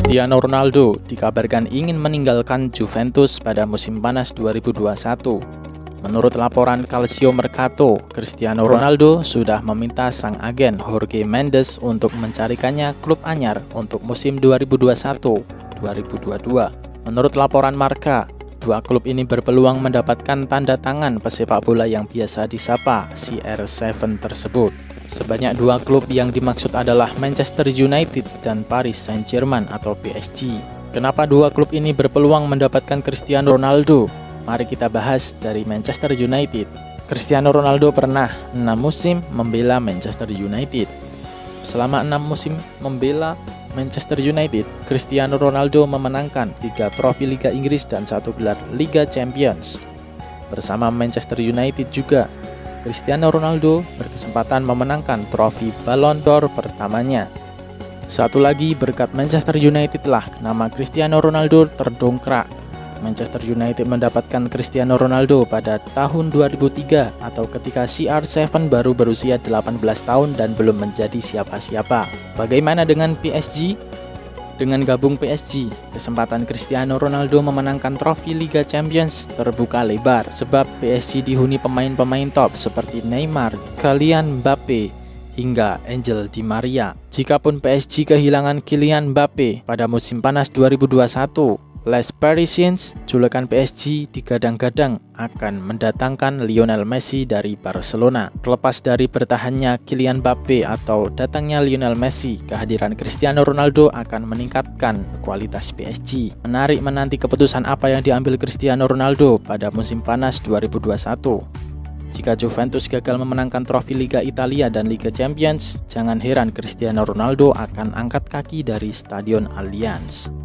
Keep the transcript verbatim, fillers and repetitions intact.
Cristiano Ronaldo dikabarkan ingin meninggalkan Juventus pada musim panas dua ribu dua puluh satu. Menurut laporan Calcio Mercato, Cristiano Ronaldo sudah meminta sang agen Jorge Mendes untuk mencarikannya klub anyar untuk musim dua ribu dua puluh satu dua ribu dua puluh dua. Menurut laporan Marca, dua klub ini berpeluang mendapatkan tanda tangan pesepak bola yang biasa disapa C R tujuh tersebut. Sebanyak dua klub yang dimaksud adalah Manchester United dan Paris Saint-Germain atau P S G. Kenapa dua klub ini berpeluang mendapatkan Cristiano Ronaldo? Mari kita bahas dari Manchester United. Cristiano Ronaldo pernah enam musim membela Manchester United. Selama enam musim membela Manchester United, Cristiano Ronaldo memenangkan tiga trofi Liga Inggris dan satu gelar Liga Champions. Bersama Manchester United juga, Cristiano Ronaldo berkesempatan memenangkan trofi Ballon d'Or pertamanya. Satu lagi, berkat Manchester United lah nama Cristiano Ronaldo terdongkrak. Manchester United mendapatkan Cristiano Ronaldo pada tahun dua ribu tiga atau ketika C R tujuh baru berusia delapan belas tahun dan belum menjadi siapa-siapa. Bagaimana dengan P S G? Dengan gabung P S G, kesempatan Cristiano Ronaldo memenangkan trofi Liga Champions terbuka lebar sebab P S G dihuni pemain-pemain top seperti Neymar, Kylian Mbappe, hingga Angel Di Maria. Jikapun P S G kehilangan Kylian Mbappe pada musim panas dua ribu dua puluh satu, Les Parisiens, julukan P S G digadang-gadang akan mendatangkan Lionel Messi dari Barcelona. Terlepas dari bertahannya Kylian Mbappe atau datangnya Lionel Messi, kehadiran Cristiano Ronaldo akan meningkatkan kualitas P S G. Menarik menanti keputusan apa yang diambil Cristiano Ronaldo pada musim panas dua ribu dua puluh satu. Jika Juventus gagal memenangkan trofi Liga Italia dan Liga Champions, jangan heran Cristiano Ronaldo akan angkat kaki dari Stadion Allianz.